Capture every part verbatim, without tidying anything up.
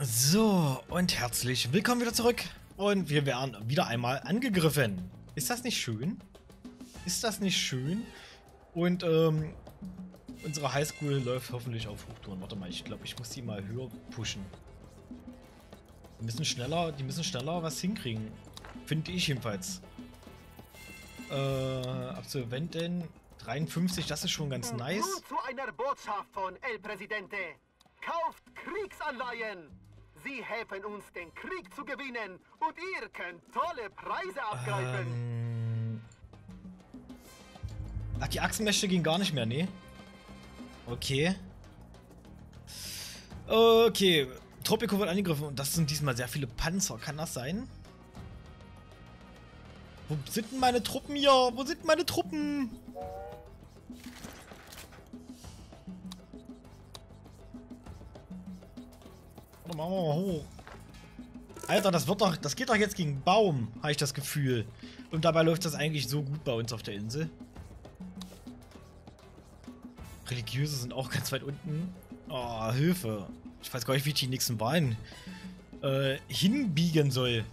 So, und herzlich willkommen wieder zurück. Und wir werden wieder einmal angegriffen. Ist das nicht schön? Ist das nicht schön? Und, ähm, unsere Highschool läuft hoffentlich auf Hochtouren. Warte mal, ich glaube, ich muss die mal höher pushen. Die müssen schneller, die müssen schneller was hinkriegen. Finde ich jedenfalls. Äh, Absolventen dreiundfünfzig, das ist schon ganz nice. Nun zu einer Botschaft von El Presidente. Kauft Kriegsanleihen! Sie helfen uns, den Krieg zu gewinnen und ihr könnt tolle Preise abgreifen. Ähm. Ach, die Achsenmächte gehen gar nicht mehr, ne? Okay. Okay. Tropico wird angegriffen und das sind diesmal sehr viele Panzer. Kann das sein? Wo sind denn meine Truppen hier? Wo sind meine Truppen? Machen wir mal hoch. Alter, das wird doch, das geht doch jetzt gegen Baum, habe ich das Gefühl. Und dabei läuft das eigentlich so gut bei uns auf der Insel. Religiöse sind auch ganz weit unten. Oh, Hilfe. Ich weiß gar nicht, wie ich die nächsten Wahlen äh, hinbiegen soll.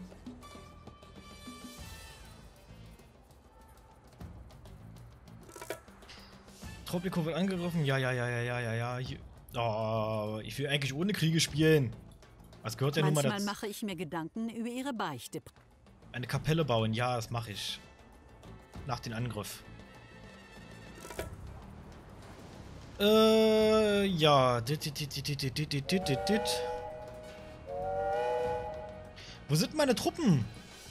Tropico wird angegriffen. Ja, ja, ja, ja, ja, ja, ja. Hier. Oh, ich will eigentlich ohne Kriege spielen. Was gehört ja nun mal dazu? Manchmal mache ich mir Gedanken über ihre Beichte. Eine Kapelle bauen, ja, das mache ich. Nach dem Angriff. Äh, ja. Dit, dit, dit, dit, dit, dit, dit, dit, dit. Wo sind meine Truppen?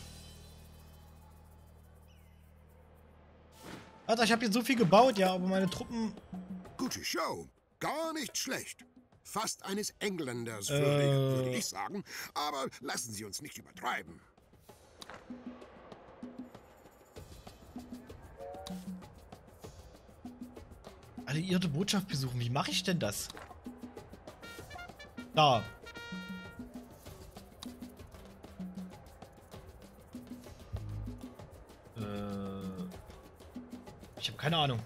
Alter, ich habe hier so viel gebaut, ja, aber meine Truppen... Gute Show. Gar nicht schlecht. Fast eines Engländers, Äh. würdig, würde ich sagen. Aber lassen Sie uns nicht übertreiben. Alliierte Botschaft besuchen. Wie mache ich denn das? Da. Äh. Ich habe keine Ahnung.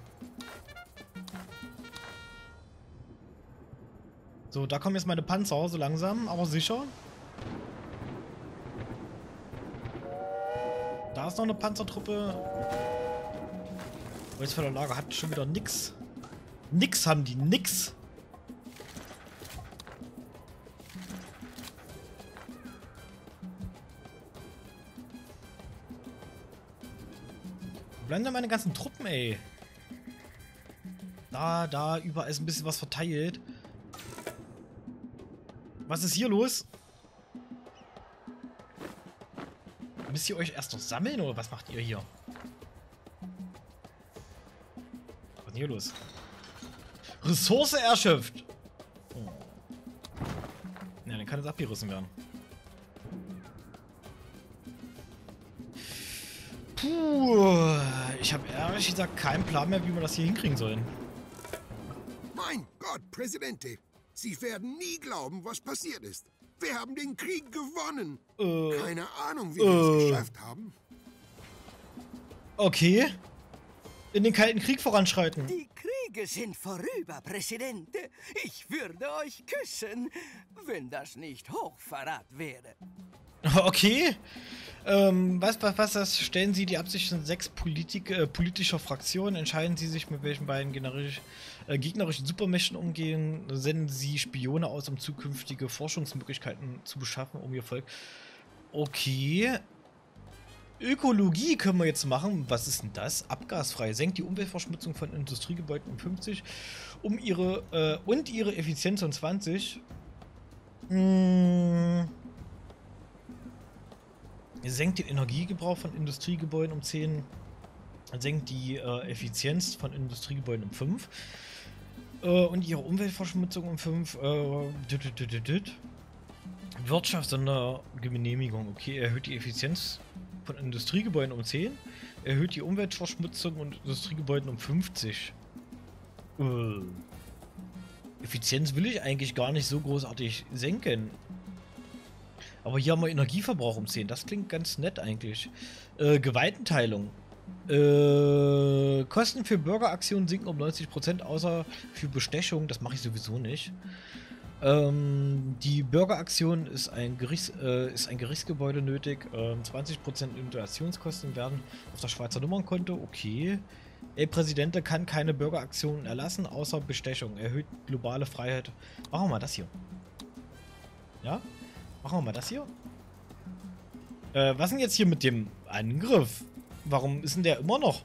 So, da kommen jetzt meine Panzer, so langsam, aber sicher. Da ist noch eine Panzertruppe. Holzfäller Lager hat schon wieder nix. Nix haben die, nix. Wo bleiben denn meine ganzen Truppen, ey? Da, da, überall ist ein bisschen was verteilt. Was ist hier los? Müsst ihr euch erst noch sammeln oder was macht ihr hier? Was ist denn hier los? Ressource erschöpft! Oh. Ja, dann kann es abgerissen werden. Puh, ich habe ehrlich gesagt keinen Plan mehr, wie wir das hier hinkriegen sollen. Mein Gott, Presidente. Sie werden nie glauben, was passiert ist. Wir haben den Krieg gewonnen. Äh, Keine Ahnung, wie äh, wir es geschafft haben. Okay. In den Kalten Krieg voranschreiten. Die Kriege sind vorüber, Presidente. Ich würde euch küssen, wenn das nicht Hochverrat wäre. Okay. Ähm, was, was, was das? Stellen Sie die Absichten sechs Politik, äh, politischer Fraktionen, entscheiden Sie sich, mit welchen beiden generisch, äh, gegnerischen Supermächten umgehen, senden Sie Spione aus, um zukünftige Forschungsmöglichkeiten zu beschaffen, um Ihr Volk. Okay. Ökologie können wir jetzt machen. Was ist denn das? Abgasfrei. Senkt die Umweltverschmutzung von Industriegebäuden um fünfzig um ihre, äh, und ihre Effizienz um zwanzig. Mmh. Senkt den Energiegebrauch von Industriegebäuden um zehn. Senkt die äh, Effizienz von Industriegebäuden um fünf. Äh, und ihre Umweltverschmutzung um fünf. Äh, dit, dit, dit, dit. Wirtschaftssondergenehmigung. Okay, erhöht die Effizienz von Industriegebäuden um zehn. Erhöht die Umweltverschmutzung und Industriegebäuden um fünfzig. Äh. Effizienz will ich eigentlich gar nicht so großartig senken. Aber hier haben wir Energieverbrauch um zehn. Das klingt ganz nett eigentlich. Äh, Gewaltenteilung. Äh, Kosten für Bürgeraktionen sinken um neunzig Prozent, außer für Bestechung. Das mache ich sowieso nicht. Ähm, die Bürgeraktion ist ein, Gerichts, äh, ist ein Gerichtsgebäude nötig. Ähm, zwanzig Prozent Inflationskosten werden auf das Schweizer Nummernkonto. Okay. El Presidente kann keine Bürgeraktionen erlassen, außer Bestechung. Erhöht globale Freiheit. Machen wir mal das hier. Ja? Machen wir mal das hier. Äh, was denn jetzt hier mit dem Angriff? Warum ist denn der immer noch?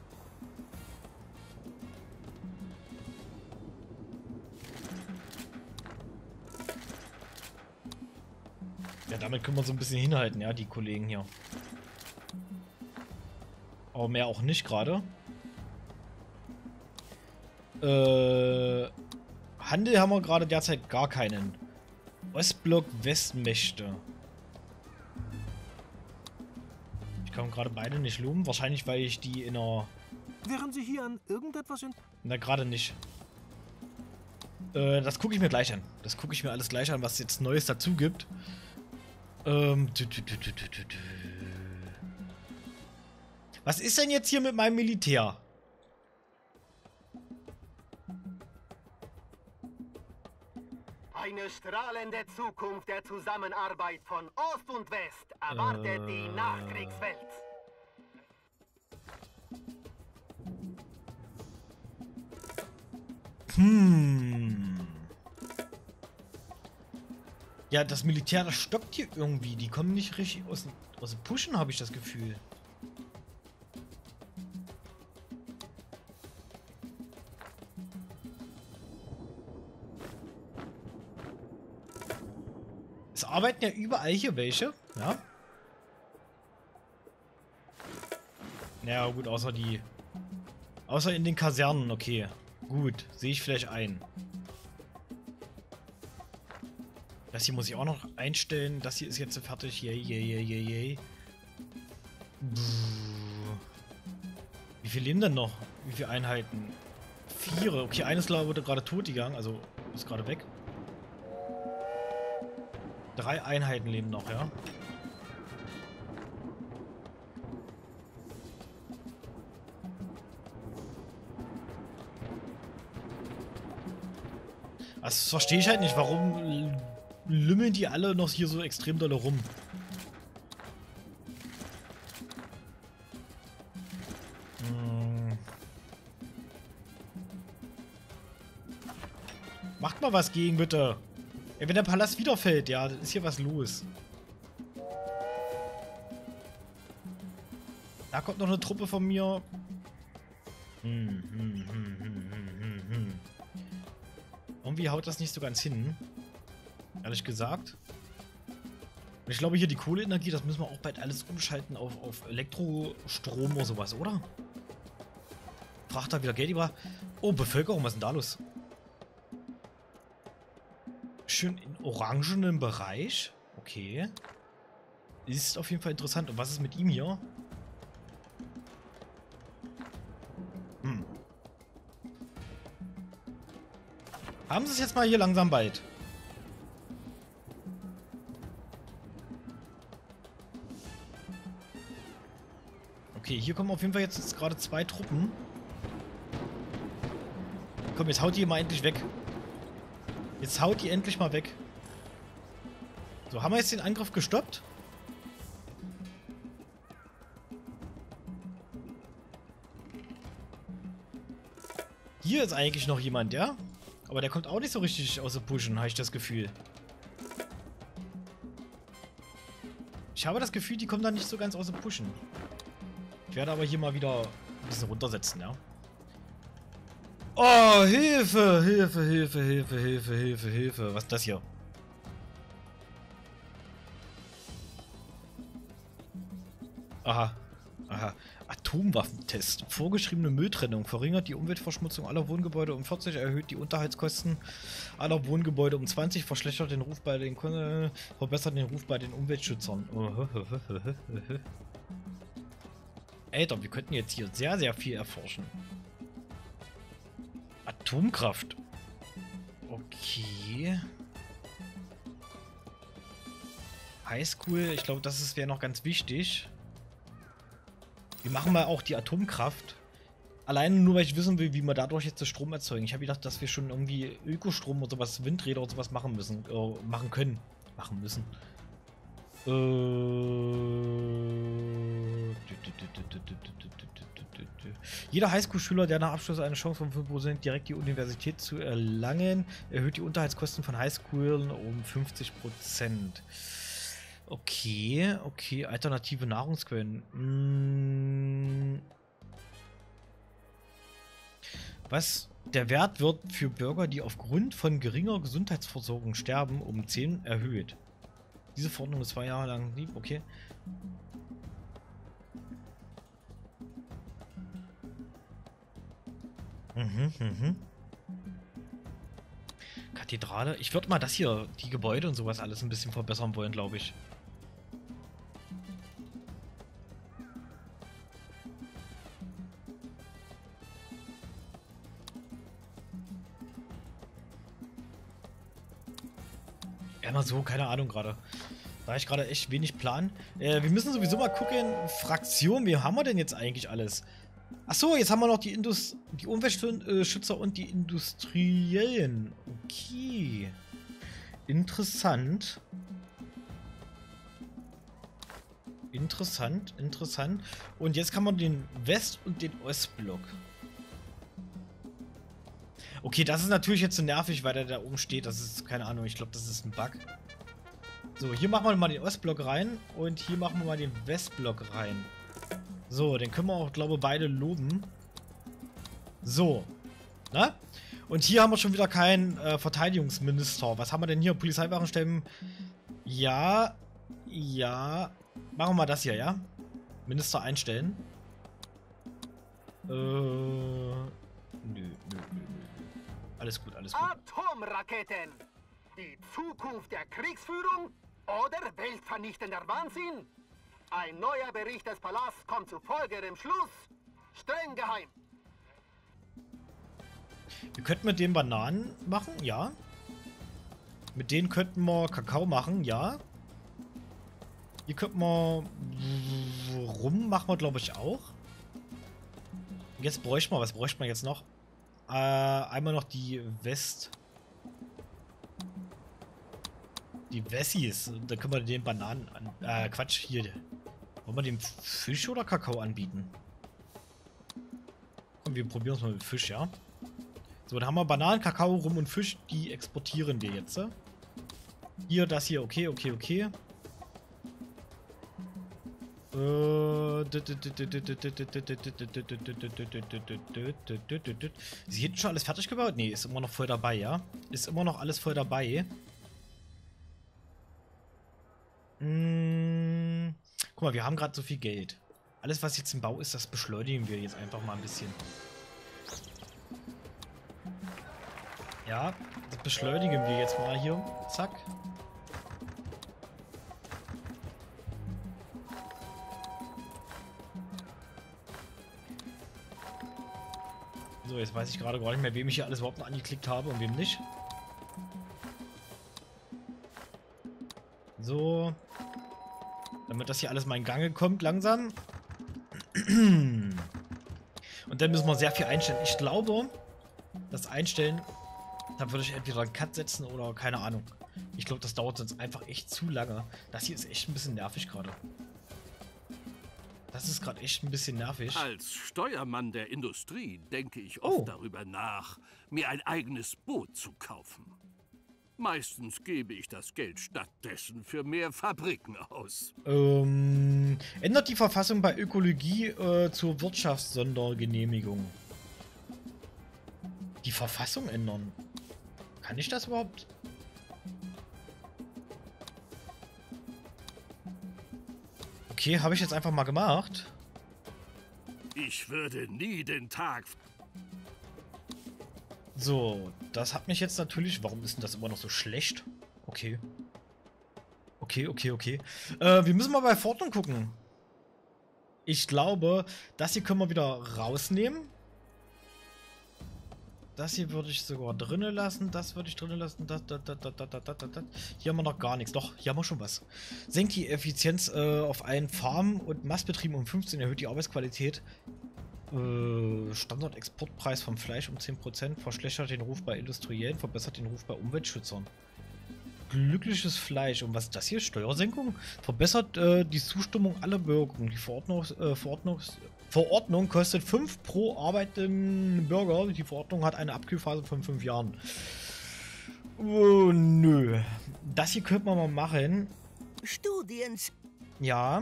Ja, damit können wir so ein bisschen hinhalten, ja, die Kollegen hier. Aber mehr auch nicht gerade. Äh, Handel haben wir gerade derzeit gar keinen. Ostblock Westmächte. Ich kann gerade beide nicht loben. Wahrscheinlich, weil ich die in einer... Wären Sie hier an irgendetwas in... Na, gerade nicht. Äh, das gucke ich mir gleich an. Das gucke ich mir alles gleich an, was jetzt Neues dazu gibt. Ähm... Du, du, du, du, du, du. Was ist denn jetzt hier mit meinem Militär? Eine strahlende Zukunft der Zusammenarbeit von Ost und West erwartet Äh. die Nachkriegswelt. Hm. Ja, das Militär, das stockt hier irgendwie. Die kommen nicht richtig aus, aus dem Pushen, habe ich das Gefühl. Es arbeiten ja überall hier welche, ja. Ja, gut, außer die... Außer in den Kasernen, okay. Gut, sehe ich vielleicht ein. Das hier muss ich auch noch einstellen. Das hier ist jetzt fertig. Yay, yay, yay, yay, yay. Wie viel leben denn noch? Wie viele Einheiten? Vier. Okay, eines wurde gerade tot gegangen, also ist gerade weg. Drei Einheiten leben noch, ja. Das verstehe ich halt nicht. Warum lümmeln die alle noch hier so extrem dolle rum? Hm. Macht mal was gegen, bitte. Ey, wenn der Palast wieder fällt, ja, ist hier was los. Da kommt noch eine Truppe von mir. Hm, hm, hm, hm, hm, hm, hm. Irgendwie haut das nicht so ganz hin. Ehrlich gesagt. Und ich glaube hier die Kohleenergie, das müssen wir auch bald alles umschalten auf, auf Elektrostrom oder sowas, oder? Fragt da wieder Geld über. Oh, Bevölkerung, was ist denn da los? Schön in orangenen Bereich. Okay. Ist auf jeden Fall interessant. Und was ist mit ihm hier? Hm. Haben sie es jetzt mal hier langsam bald? Okay, hier kommen auf jeden Fall jetzt, jetzt gerade zwei Truppen. Komm, jetzt haut die mal endlich weg. Jetzt haut die endlich mal weg. So, haben wir jetzt den Angriff gestoppt? Hier ist eigentlich noch jemand, ja? Aber der kommt auch nicht so richtig aus der Pushen, habe ich das Gefühl. Ich habe das Gefühl, die kommen da nicht so ganz aus der Pushen. Ich werde aber hier mal wieder ein bisschen runtersetzen, ja? Oh, Hilfe, Hilfe, Hilfe, Hilfe, Hilfe, Hilfe, Hilfe. Was ist das hier? Aha, aha. Atomwaffentest. Vorgeschriebene Mülltrennung verringert die Umweltverschmutzung aller Wohngebäude um vierzig, erhöht die Unterhaltskosten aller Wohngebäude um zwanzig, verschlechtert den Ruf bei den Kunden, verbessert den Ruf bei den Umweltschützern. Alter, wir könnten jetzt hier sehr, sehr viel erforschen. Atomkraft. Okay. Highschool, ich glaube, das wäre noch ganz wichtig. Wir machen mal auch die Atomkraft. Alleine nur, weil ich wissen will, wie wir dadurch jetzt den Strom erzeugen. Ich habe gedacht, dass wir schon irgendwie Ökostrom oder sowas, Windräder oder sowas machen müssen. Äh, machen können. Machen müssen. Äh. Jeder Highschool-Schüler, der nach Abschluss eine Chance von fünf Prozent direkt die Universität zu erlangen, erhöht die Unterhaltskosten von Highschoolen um fünfzig Prozent. Okay, okay, alternative Nahrungsquellen. Hm. Was? Der Wert wird für Bürger, die aufgrund von geringer Gesundheitsversorgung sterben, um zehn erhöht. Diese Verordnung ist zwei Jahre lang lieb, okay. Mhm, mhm. Kathedrale. Ich würde mal das hier, die Gebäude und sowas alles ein bisschen verbessern wollen, glaube ich. Ja, mal so, keine Ahnung gerade. Da ich gerade echt wenig Plan. Äh, wir müssen sowieso mal gucken, Fraktion, wie haben wir denn jetzt eigentlich alles? Achso, jetzt haben wir noch die, Indus die Umweltschützer und die Industriellen. Okay. Interessant. Interessant, interessant. Und jetzt kann man den West- und den Ostblock. Okay, das ist natürlich jetzt so nervig, weil der da oben steht. Das ist, keine Ahnung, ich glaube, das ist ein Bug. So, hier machen wir mal den Ostblock rein und hier machen wir mal den Westblock rein. So, den können wir auch, glaube ich, beide loben. So. Na? Und hier haben wir schon wieder keinen äh, Verteidigungsminister. Was haben wir denn hier? Polizeiwachenstellen. Ja. Ja. Machen wir mal das hier, ja? Minister einstellen. Äh. Nö, nö, nö, nö. Alles gut, alles gut. Atomraketen! Die Zukunft der Kriegsführung oder weltvernichtender Wahnsinn? Ein neuer Bericht des Palasts kommt zu folgendem Schluss. Streng geheim. Wir könnten mit den Bananen machen, ja. Mit denen könnten wir Kakao machen, ja. Hier könnten wir rum machen wir, glaube ich, auch. Jetzt bräuchten wir, was bräuchten wir jetzt noch? Äh, einmal noch die West... Die Wessis. Da können wir den Bananen an... Äh, Quatsch, hier. Wollen wir dem Fisch oder Kakao anbieten? Komm, wir probieren es mal mit Fisch, ja? So, dann haben wir Bananen, Kakao, Rum und Fisch. Die exportieren wir jetzt. Hier, das hier. Okay, okay, okay. Ist hier schon alles fertig gebaut? Nee, ist immer noch voll dabei, ja? Ist immer noch alles voll dabei. Hm. Guck mal, wir haben gerade so viel Geld. Alles, was jetzt im Bau ist, das beschleunigen wir jetzt einfach mal ein bisschen. Ja, das beschleunigen wir jetzt mal hier. Zack. So, jetzt weiß ich gerade gar nicht mehr, wem ich hier alles überhaupt noch angeklickt habe und wem nicht. So. Damit das hier alles mal in Gange kommt, langsam. Und dann müssen wir sehr viel einstellen. Ich glaube, das Einstellen, da würde ich entweder einen Cut setzen oder keine Ahnung. Ich glaube, das dauert sonst einfach echt zu lange. Das hier ist echt ein bisschen nervig gerade. Das ist gerade echt ein bisschen nervig. Als Steuermann der Industrie denke ich oft Oh. darüber nach, mir ein eigenes Boot zu kaufen. Meistens gebe ich das Geld stattdessen für mehr Fabriken aus. Ähm, ändert die Verfassung bei Ökologie äh, zur Wirtschaftssondergenehmigung. Die Verfassung ändern? Kann ich das überhaupt? Okay, habe ich jetzt einfach mal gemacht. Ich würde nie den Tag... So, das hat mich jetzt natürlich... Warum ist denn das immer noch so schlecht? Okay. Okay, okay, okay. Äh, wir müssen mal bei Fortnite gucken. Ich glaube, das hier können wir wieder rausnehmen. Das hier würde ich sogar drinnen lassen. Das würde ich drinnen lassen. Das, das, das, das, das, das, das. Hier haben wir noch gar nichts. Doch, hier haben wir schon was. Senkt die Effizienz äh, auf allen Farmen und Mastbetrieben um fünfzehn, erhöht die Arbeitsqualität. Äh, Standard-Exportpreis vom Fleisch um zehn Prozent, verschlechtert den Ruf bei Industriellen, verbessert den Ruf bei Umweltschützern. Glückliches Fleisch. Und was ist das hier? Steuersenkung? Verbessert äh, die Zustimmung aller Bürger. Die Verordnung, äh, Verordnung, Verordnung kostet fünf pro arbeitenden Bürger. Die Verordnung hat eine Abkühlphase von fünf Jahren. Oh, nö. Das hier könnte man mal machen. Studien. Ja.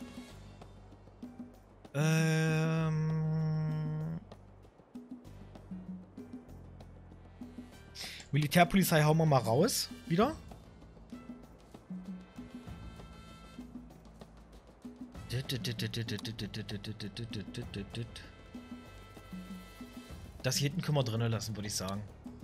Ähm. Militärpolizei hauen wir mal raus. Wieder. Das hier hinten können wir drinnen lassen, würde ich sagen.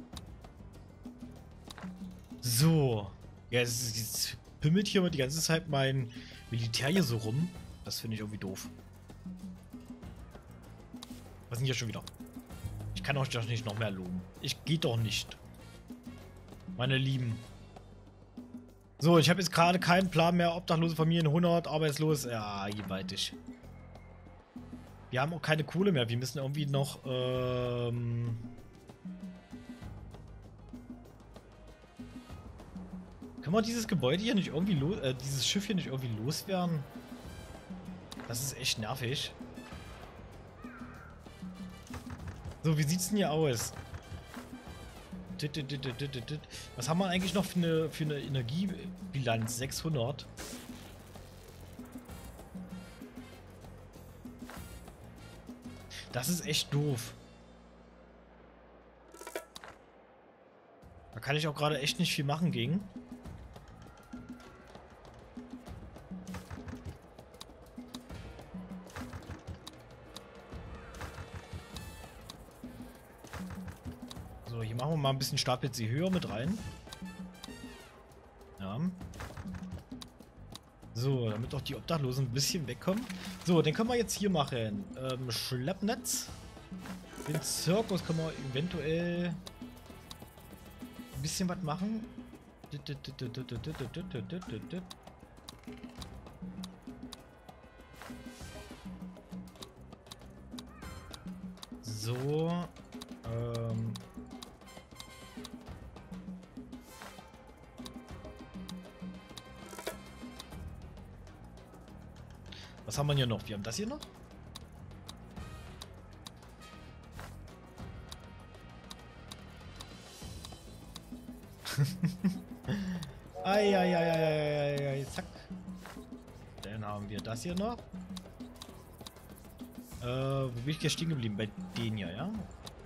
So. Ja, es, es pimmelt hier die ganze Zeit mein Militär hier so rum. Das finde ich irgendwie doof. Was ist denn hier schon wieder? Ich kann euch doch nicht noch mehr loben. Ich geht doch nicht. Meine Lieben. So, ich habe jetzt gerade keinen Plan mehr. Obdachlose Familien, hundert, arbeitslos. Ja, gewaltig. Wir haben auch keine Kohle mehr. Wir müssen irgendwie noch, ähm... Können wir dieses Gebäude hier nicht irgendwie los... Äh, dieses Schiff hier nicht irgendwie loswerden? Das ist echt nervig. So, wie sieht's denn hier aus? Was haben wir eigentlich noch für eine, für eine Energiebilanz? sechshundert. Das ist echt doof. Da kann ich auch gerade echt nicht viel machen gegen. So, hier machen wir mal ein bisschen Stapel sie höher mit rein. Ja. So, damit auch die Obdachlosen ein bisschen wegkommen. So, den können wir jetzt hier machen. Ähm, Schleppnetz. Den Zirkus können wir eventuell ein bisschen was machen. So. Ähm. Was haben wir hier noch? Wir haben das hier noch. Eieieiei, zack. Dann haben wir das hier noch. Äh, wo bin ich jetzt stehen geblieben? Bei denen hier, ja?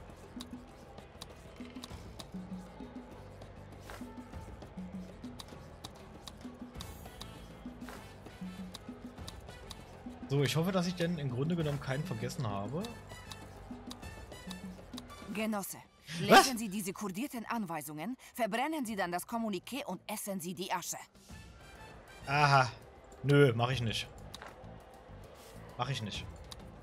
So, ich hoffe, dass ich denn im Grunde genommen keinen vergessen habe. Genosse, Was? lesen Sie diese kodierten Anweisungen, verbrennen Sie dann das Kommuniqué und essen Sie die Asche. Aha. Nö, mach ich nicht. Mach ich nicht.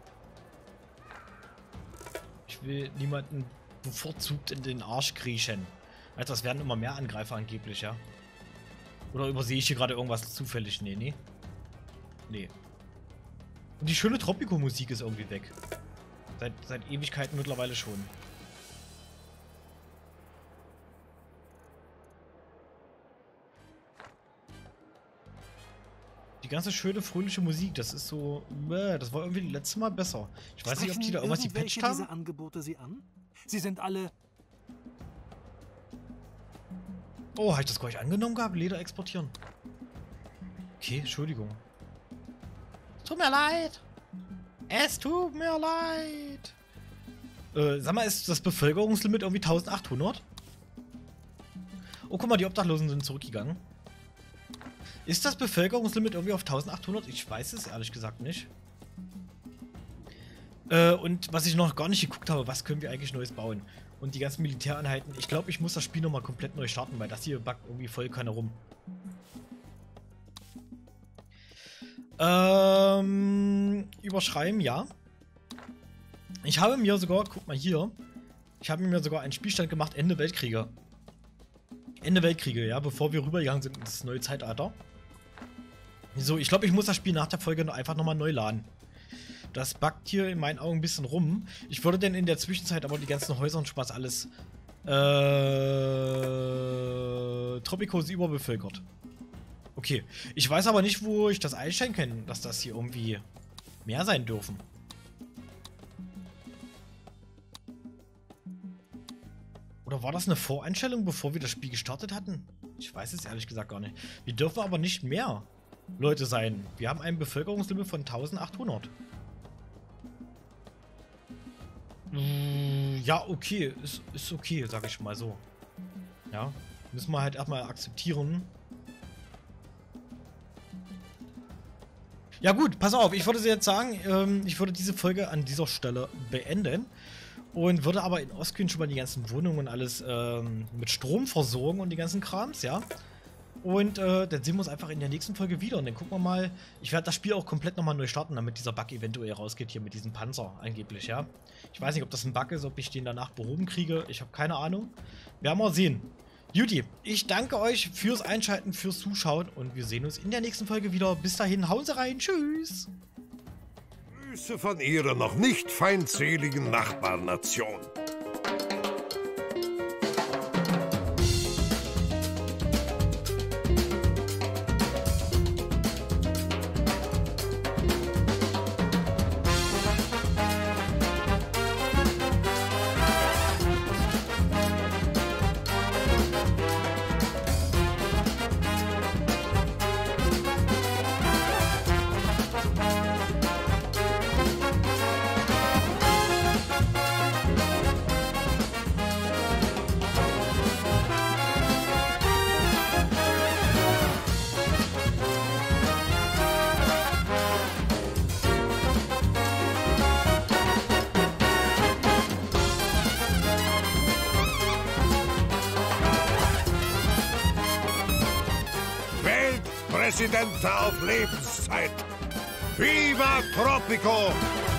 Ich will niemanden bevorzugt in den Arsch kriechen. Alter, das werden immer mehr Angreifer angeblich, ja? Oder übersehe ich hier gerade irgendwas zufällig? Nee, nee. Nee. Und die schöne Tropico-Musik ist irgendwie weg. Seit, seit Ewigkeiten mittlerweile schon. Die ganze schöne, fröhliche Musik, das ist so... Bäh, das war irgendwie letztes Mal besser. Ich weiß nicht, ob die da irgendwas gepatcht haben. Diese Angebote Sie an? Sie sind alle... Oh, habe ich das gar nicht angenommen gehabt? Leder exportieren. Okay, Entschuldigung. Tut mir leid. Es tut mir leid. Äh, sag mal, ist das Bevölkerungslimit irgendwie eintausendachthundert? Oh, guck mal, die Obdachlosen sind zurückgegangen. Ist das Bevölkerungslimit irgendwie auf eintausendachthundert? Ich weiß es ehrlich gesagt nicht. Äh, und was ich noch gar nicht geguckt habe, was können wir eigentlich Neues bauen? Und die ganzen Militäreinheiten. Ich glaube, ich muss das Spiel nochmal komplett neu starten, weil das hier backt irgendwie voll keiner rum. Ähm, überschreiben, ja. Ich habe mir sogar, guck mal hier, ich habe mir sogar einen Spielstand gemacht, Ende Weltkriege. Ende Weltkriege, ja, bevor wir rübergegangen sind ins neue Zeitalter. So, ich glaube, ich muss das Spiel nach der Folge einfach nochmal neu laden. Das buggt hier in meinen Augen ein bisschen rum. Ich würde denn in der Zwischenzeit aber die ganzen Häuser und Spaß alles äh, Tropico ist überbevölkert. Okay. Ich weiß aber nicht, wo ich das einstellen kann, dass das hier irgendwie mehr sein dürfen. Oder war das eine Voreinstellung, bevor wir das Spiel gestartet hatten? Ich weiß es ehrlich gesagt gar nicht. Wir dürfen aber nicht mehr Leute sein. Wir haben ein Bevölkerungslimit von eintausendachthundert. Ja, okay. Ist, ist okay, sag ich mal so. Ja. Müssen wir halt erstmal akzeptieren. Ja gut, pass auf. Ich würde jetzt sagen, ähm, ich würde diese Folge an dieser Stelle beenden. Und würde aber in Ostkühn schon mal die ganzen Wohnungen und alles ähm, mit Strom versorgen und die ganzen Krams, ja. Und äh, dann sehen wir uns einfach in der nächsten Folge wieder. Und dann gucken wir mal. Ich werde das Spiel auch komplett nochmal neu starten, damit dieser Bug eventuell rausgeht hier mit diesem Panzer angeblich, ja. Ich weiß nicht, ob das ein Bug ist, ob ich den danach behoben kriege. Ich habe keine Ahnung. Werden wir sehen. Juti, ich danke euch fürs Einschalten, fürs Zuschauen. Und wir sehen uns in der nächsten Folge wieder. Bis dahin, hauen Sie rein. Tschüss. Grüße von Ihrer noch nicht feindseligen Nachbarnation. Präsident auf Lebenszeit. Viva Tropico!